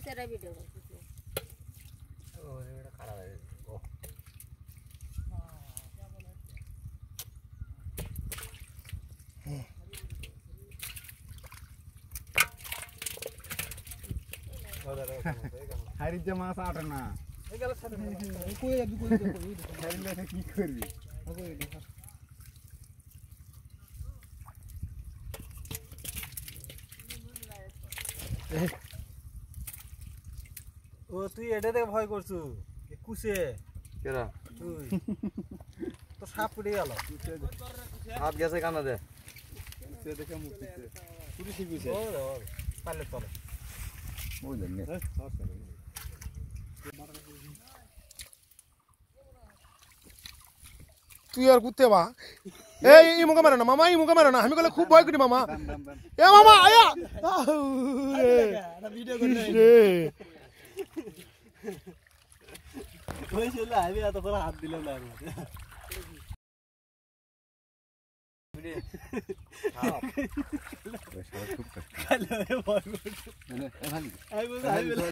तेरा वीडियो ओ ये खड़ा है ओ হারির যে মাছ আটে না এগুলো ছাড়ে কই যাবি কই দেখো হারিলে কি করবি কই দেখো ও তুই এটা দেখে ভয় করছু এ কুছে কেরা তুই তো সাপ পড়ে গেল হাত গেছে কানা দে সে দেখে মুক্তিছে পুলিশ গুছে ও পালে তলে ওই জানে তুই আর কুত্তে বা এই মুখে মারে না মামা এই মুখে মারে না আমি কলে খুব ভয় করি মামা এ মামা আয়া এটা ভিডিও করে ওই ছিল আমি এত বড় হাত দিলাম না হ্যালো